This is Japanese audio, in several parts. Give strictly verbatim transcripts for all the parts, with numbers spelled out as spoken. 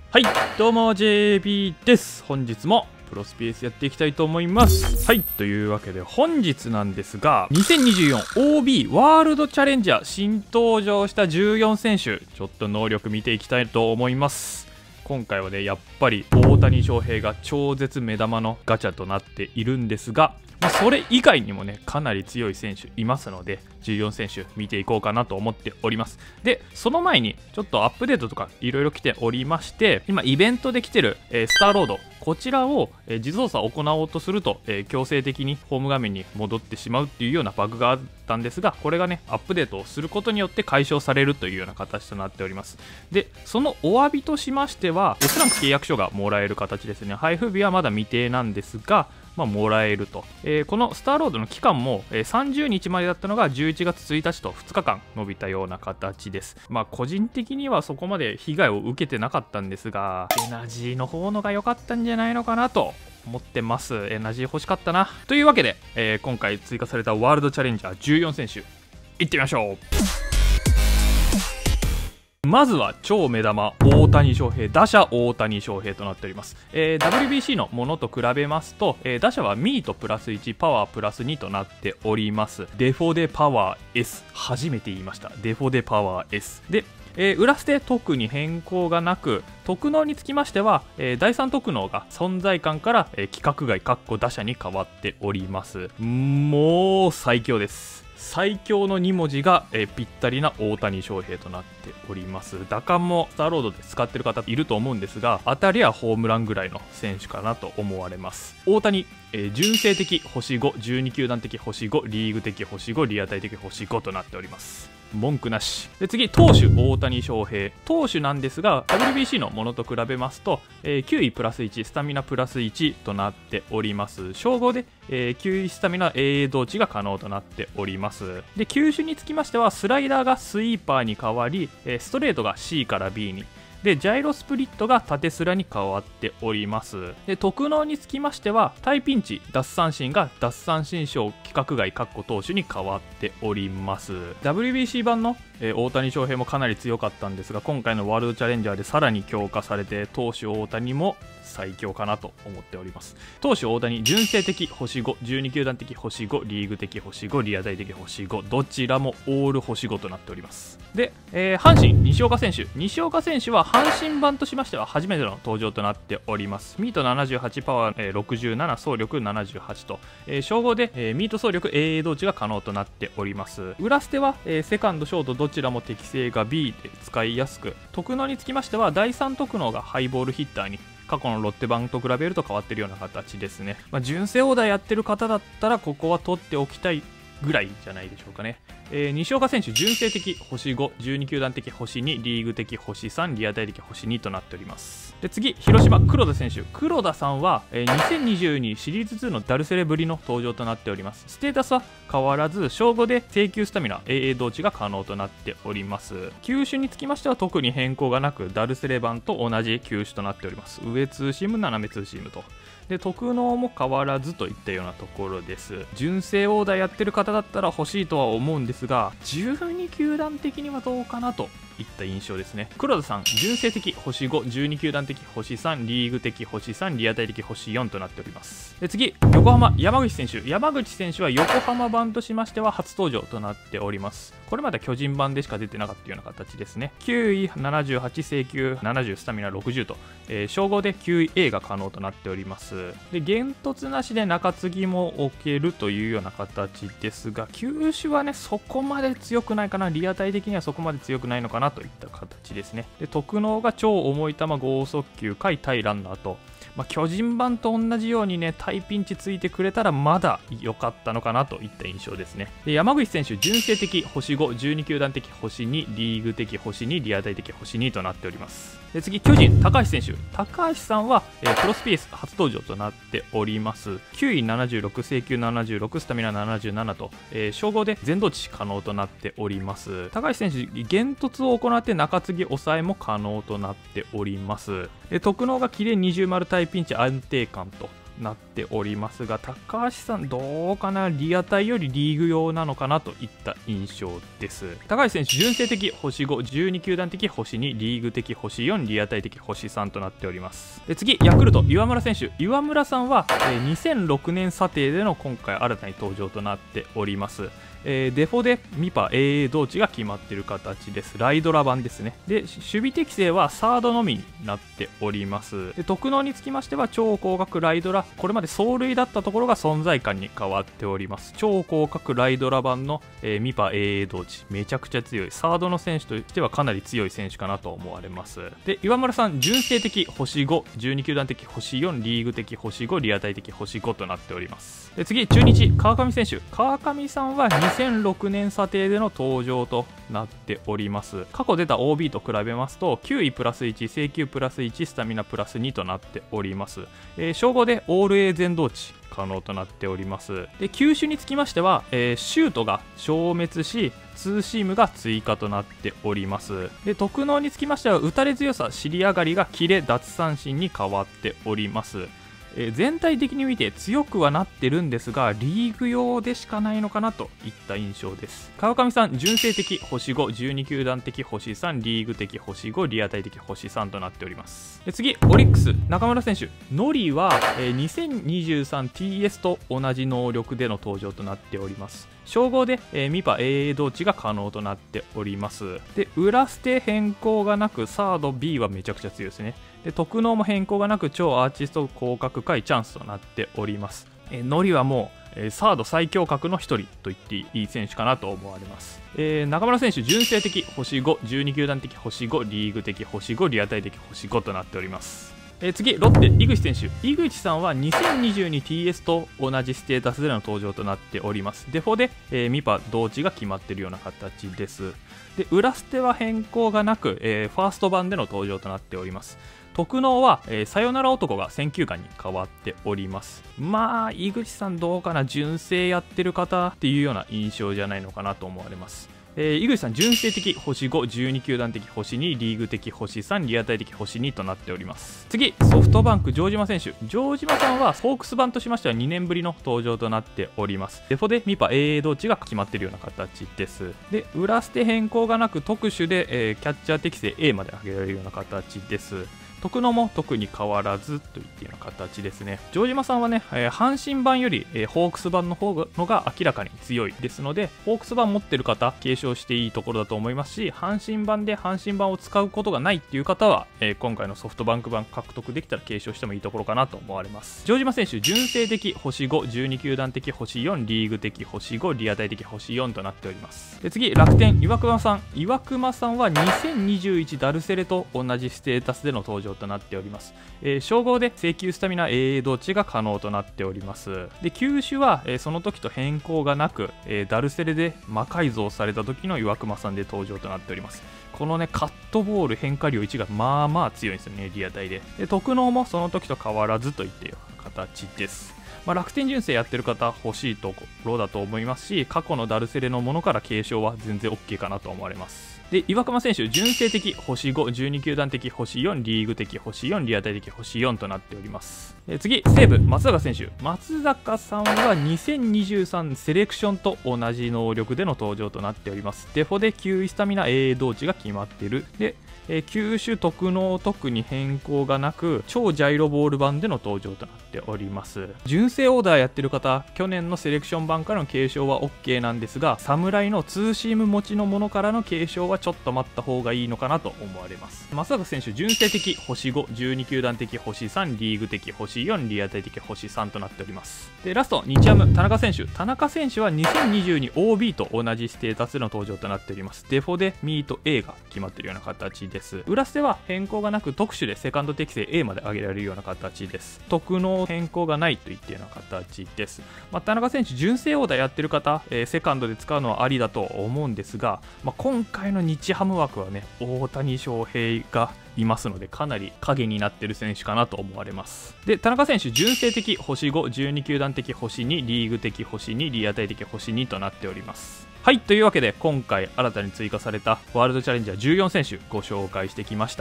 はい、どうも ジェービー です。本日もプロスピースやっていきたいと思います。はい、というわけで本日なんですが、にせんにじゅうよん オービー ワールドチャレンジャー新登場したじゅうよん選手、ちょっと能力見ていきたいと思います。今回はね、やっぱり大谷翔平が超絶目玉のガチャとなっているんですが、まあ、それ以外にもね、かなり強い選手いますので、じゅうよん選手見ていこうかなと思っております。で、その前にちょっとアップデートとかいろいろ来ておりまして、今イベントで来てる、えー、スターロード、こちらを、えー、自動作を行おうとすると、えー、強制的にホーム画面に戻ってしまうっていうようなバグがあったんですが、これがね、アップデートをすることによって解消されるというような形となっております。で、そのお詫びとしましては、S ランク契約書がもらえる形ですね。配布日はまだ未定なんですが、まあ、もらえると、えー、このスターロードの期間も、えー、さんじゅうにちまでだったのがじゅういちがつついたちとふつかかん伸びたような形です。まあ個人的にはそこまで被害を受けてなかったんですが、エナジーの方のが良かったんじゃないのかなと思ってます。エナジー欲しかったなというわけで、えー、今回追加されたワールドチャレンジャーじゅうよん選手いってみましょう。まずは超目玉大谷翔平、打者大谷翔平となっております。えー、ダブリュービーシー のものと比べますと、えー、打者はミートプラスいち、パワープラスにとなっております。デフォでパワー S、初めて言いました。デフォでパワー S で、えー、裏捨て特に変更がなく、特能につきましては、えー、だいさん特能が存在感から、えー、規格外かっこ打者に変わっております。もう最強です。最強のに文字が、えー、ぴったりな大谷翔平となっております。打感もスターロードで使ってる方いると思うんですが、当たりはホームランぐらいの選手かなと思われます。大谷、えー、純正的星ご、じゅうに球団的星ご、リーグ的星ご、リアタイ的星ごとなっております。文句なしで、次投手大谷翔平、投手なんですが ダブリュービーシー のものと比べますと、えー、きゅういプラスいち、スタミナプラスいちとなっております。称号で、えー、きゅういスタミナ エーエー 同値が可能となっております。で、球種につきましてはスライダーがスイーパーに変わり、えー、ストレートが シー から ビー に、でジャイロスプリットが縦スラに変わっております。で、特能につきましてはタイピンチ奪三振が奪三振賞規格外かっこ投手に変わっております。 ダブリュービーシー 版の、えー、大谷翔平もかなり強かったんですが、今回のワールドチャレンジャーでさらに強化されて投手大谷も最強かなと思っております。投手大谷、純正的星ご、じゅうに球団的星ご、リーグ的星ご、リアタイ的星ご、どちらもオール星ごとなっております。で、えー、阪神西岡選手、西岡選手は阪神版としましては初めての登場となっております。ミートななじゅうはち、パワー、えー、ろくじゅうなな、走力ななじゅうはちと、えー、称号で、えー、ミート走力 エーエー 同値が可能となっております。裏捨ては、えー、セカンドショートどちらも適性が ビー で使いやすく、特能につきましてはだいさん特能がハイボールヒッターに過去のロッテ版と比べると変わっているような形ですね。まあ、純正オーダーやってる方だったらここは取っておきたいぐらいじゃないでしょうかね。えー、西岡選手、純正的星ご、じゅうに球団的星に、リーグ的星さん、リアタイ的星にとなっております。で、次広島黒田選手、黒田さんは、えー、にせんにじゅうにシリーズツーのダルセレぶりの登場となっております。ステータスは変わらず称号で請求スタミナ エーエー 同値が可能となっております。球種につきましては特に変更がなく、ダルセレ版と同じ球種となっております。上ツーシーム、斜めツーシームと、で特能も変わらずといったようなところです。純正オーダーやってる方だったら欲しいとは思うんですが、じゅうに球団的にはどうかなといった印象ですね。黒田さん、純正的星ご、じゅうに球団的星さん、リーグ的星さん、リアタイ的星よんとなっております。で、次横浜山口選手、山口選手は横浜版としましては初登場となっております。これまで巨人版でしか出てなかったような形ですね。きゅういななじゅうはち、請求ななじゅう、スタミナろくじゅうと、えー、称号で きゅういエー が可能となっております。で、現突なしで中継ぎも置けるというような形ですが、球種はねそこまで強くないかな、リアタイ的にはそこまで強くないのかなといった形ですね。で、特能が超重い球剛速球回対ランナーと、まあ、巨人版と同じようにねタイピンチついてくれたらまだ良かったのかなといった印象ですね。で、山口選手、純正的星ご、じゅうに球団的星に、リーグ的星に、リアタイ的星にとなっております。で、次巨人高橋選手、高橋さんは、えー、プロスピース初登場となっております。きゅういななじゅうろく、請求ななじゅうろく、スタミナななじゅうななと、えー、称号で全同値可能となっております。高橋選手、現突を行って中継ぎ抑えも可能となっております。で、特能がキレにじゅう丸対ピンチ安定感と、 なっておりますが、高橋さんどうかな、リアタイよりリーグ用なのかなといった印象です。高橋選手純正的星ご、じゅうに球団的星に、リーグ的星よん、リアタイ的星さんとなっております。で次、ヤクルト岩村選手。岩村さんは、えー、にせんろくねん査定での今回新たに登場となっております。えー、デフォでミパ エーエー 同値が決まっている形です。ライドラ版ですね。で守備適性はサードのみになっております。で特能につきましては超広角ライドラ、これまで走塁だったところが存在感に変わっております。超広角ライドラ版の、えー、ミパ エーエー 同値めちゃくちゃ強い、サードの選手としてはかなり強い選手かなと思われます。で岩村さん純正的星ご、じゅうに球団的星よん、リーグ的星ご、リアタイ的星ごとなっております。で次、中日川上選手。川上さんはにせんろくねん査定での登場となっております。過去出た オービー と比べますときゅういプラスいち、制球プラスいち、スタミナプラスにとなっております。えー、称号でオール A 全同値可能となっております。で球種につきましては、えー、シュートが消滅しツーシームが追加となっております。で特能につきましては打たれ強さ、尻上がりがキレ、奪三振に変わっております。えー、全体的に見て強くはなってるんですが、リーグ用でしかないのかなといった印象です。川上さん純正的星ご、じゅうに球団的星さん、リーグ的星ご、リアタイ的星さんとなっております。で次、オリックス中村選手。ノリは、えー、にせんにじゅうさんティーエス と同じ能力での登場となっております。称号で、えー、ミパ エーエー 同値が可能となっております。で裏捨て変更がなくサード B はめちゃくちゃ強いですね。で特能も変更がなく超アーティスト広角回チャンスとなっております。えー、ノリはもう、えー、サード最強格のひとりと言っていい選手かなと思われます。えー、中村選手純正的星ご、じゅうに球団的星ご、リーグ的星ご、リアタイ的星ごとなっております。えー、次、ロッテ井口選手。井口さんは にせんにじゅうにティーエス と同じステータスでの登場となっております。デフォで、えー、ミパ同値が決まっているような形です。で裏捨ては変更がなく、えー、ファースト版での登場となっております。特能は、えー、さよなら男が選球眼に変わっております。まあ井口さんどうかな、純正やってる方っていうような印象じゃないのかなと思われます。えー、井口さん純正的星ご、じゅうに球団的星に、リーグ的星さん、リアタイ的星にとなっております。次、ソフトバンク城島選手。城島さんはホークス版としましてはにねんぶりの登場となっております。デフォでミパ エーエー 同値が決まっているような形です。で裏捨て変更がなく特殊で、えー、キャッチャー適性 A まで上げられるような形です。特能も特に変わらずといったような形ですね。城島さんはね、えー、阪神版より、えー、ホークス版の方のが明らかに強いですので、ホークス版持ってる方継承していいところだと思いますし、阪神版で阪神版を使うことがないっていう方は、えー、今回のソフトバンク版獲得できたら継承してもいいところかなと思われます。城島選手純正的星ご、じゅうに球団的星よん、リーグ的星ご、リアタイ的星よんとなっております。で次、楽天岩隈さん。岩隈さんはにせんにじゅういちダルセレと同じステータスでの登場となっております。えー、称号で制球スタミナ エーエー 同値が可能となっております。で球種は、えー、その時と変更がなく、えー、ダルセレで魔改造された時の岩隈さんで登場となっております。このねカットボール変化量いちがまあまあ強いんですよね、リアタイで。で特能もその時と変わらずといったような形です。まあ、楽天純正やってる方欲しいところだと思いますし、過去のダルセレのものから継承は全然 OK かなと思われます。で岩隈選手純正的星ご、じゅうに球団的星よん、リーグ的星よん、リアタイ的星よんとなっております。で次、西武松坂選手。松坂さんはにせんにじゅうさんセレクションと同じ能力での登場となっております。デフォで球威スタミナ エーエー 同値が決まっている。でえー、球種特能特に変更がなく超ジャイロボール版での登場となっております。純正オーダーやってる方、去年のセレクション版からの継承は OK なんですが、侍のツーシーム持ちのものからの継承はちょっと待った方がいいのかなと思われます。松坂選手純正的星ご、じゅうに球団的星さん、リーグ的星よん、リアタイ的星さんとなっております。でラスト日ハム田中選手。田中選手はにせんにじゅうに オービー と同じステータスでの登場となっております。デフォでミート A が決まっているような形です。裏捨ては変更がなく特殊でセカンド適性 A まで上げられるような形です。特能変更がないといったような形です。まあ、田中選手純正オーダーやってる方、えー、セカンドで使うのはありだと思うんですが、まあ、今回の日ハム枠はね大谷翔平がいますので、かなり影になっている選手かなと思われます。で田中選手純正的星ご、じゅうに球団的星に、リーグ的星に、リアタイ的星にとなっております。はい、というわけで今回新たに追加されたワールドチャレンジャーじゅうよん選手ご紹介してきました。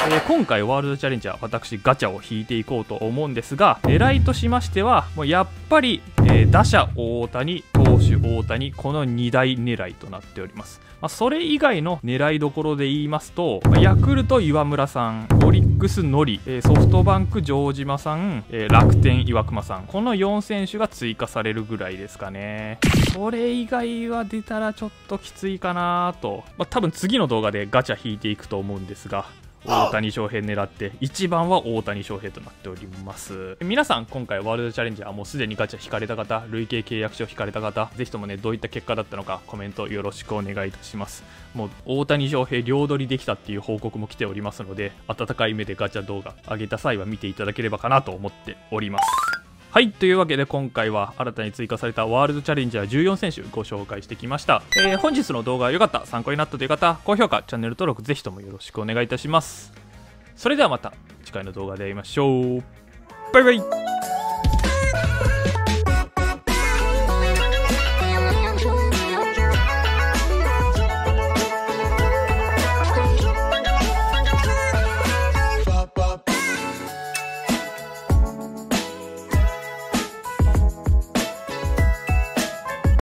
えー、今回ワールドチャレンジャー私ガチャを引いていこうと思うんですが、狙いとしましてはもうやっぱり、えー、打者大谷、投手大谷、このに大狙いとなっております。まあ、それ以外の狙いどころで言いますと、まあ、ヤクルト岩村さん、オリックスノリ、えー、ソフトバンク城島さん、えー、楽天岩隈さん、このよん選手が追加されるぐらいですかね。それ以外は出たらちょっときついかなと。まあ、多分次の動画でガチャ引いていくと思うんですが、大谷翔平狙っていちばんは大谷翔平となっております。皆さん今回ワールドチャレンジャーもうすでにガチャ引かれた方、累計契約書引かれた方、ぜひともねどういった結果だったのかコメントよろしくお願いいたします。もう大谷翔平両取りできたっていう報告も来ておりますので、温かい目でガチャ動画上げた際は見ていただければかなと思っております。はい、というわけで今回は新たに追加されたワールドチャレンジャーじゅうよん選手ご紹介してきました。えー、本日の動画が良かった、参考になったという方、高評価、チャンネル登録ぜひともよろしくお願いいたします。それではまた次回の動画で会いましょう。バイバイ。